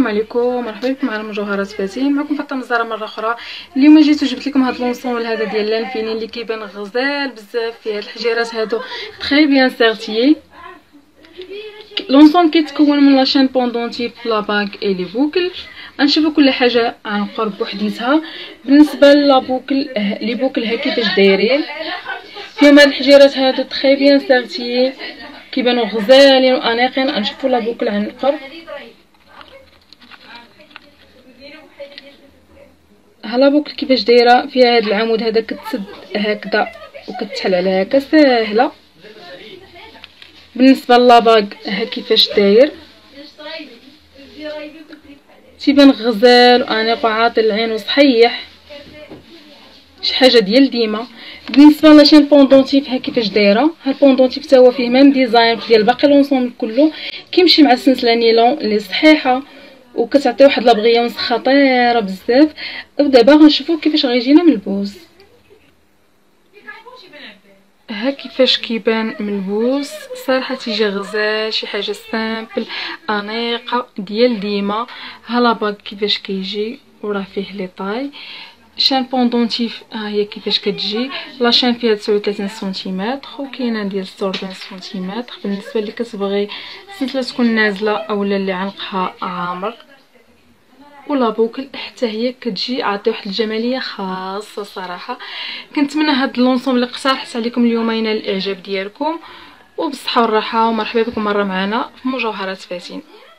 السلام عليكم، مرحبا بكم على مجوهرات فاتن. معكم فاطمه الزهراء مره اخرى. اليوم جيت وجبت لكم هذا لونسومبل هذا ديال لانفيني اللي كيبان غزال بزاف. فيه هاد الحجيرات هادو تري بيان سيرتيي. لونسومبل كيتكون من لاشين بوندونتيف، لا باغ اي لي بوكل. غنشوفوا كل حاجه عن قرب بوحديتها. بالنسبه لابوكل لي بوكل ها كيفاش دايرين، فيهم هاد الحجيرات هادو تري بيان سيرتيي، كيبانوا غزالين وانيقين. غنشوفوا لا بوكل عن القرب. ها بوكل كيفاش دايره، فيها هاد العمود هذا كتسد هكذا وكتحل على هكا ساهله. بالنسبه للاباغ ها كيفاش داير، تيبان غزال وانيق وعاطي العين وصحيح، شي حاجه ديال ديما. بالنسبه لاشين بوندونتيف ها كيفاش دايره، ها البوندونتيف تا هو فيه ميم ديزاين ديال باقي لونسومبل كله، كيمشي مع السلسله نيلون اللي صحيحه وكتعطي واحد لابغيونس خطيره بزاف. ودابا غنشوفوا كيفاش غيجينا ملبوس. ها كيفاش كيبان ملبوس، صراحه تيجي غزال، شي حاجه سامبل انيقه ديال ديما. ها لاباغ كيفاش كيجي وراه فيه لي طاي. شان بوندونتيف ها هي كيفاش كتجي، لاشين فيها 39 سنتيمتر وكاينه ديال 46 سنتيمتر بالنسبه اللي كتبغي السلسله تكون نازله اولا اللي عنقها عامر. ولا بوكل حتى هي كتجي عطي واحد الجماليه خاصه. صراحه كنتمنى هاد اللونسومبل اللي اقترحت عليكم اليوم ينال الاعجاب ديالكم، وبالصحه والراحه. ومرحبا بكم مره معنا في مجوهرات فاتن.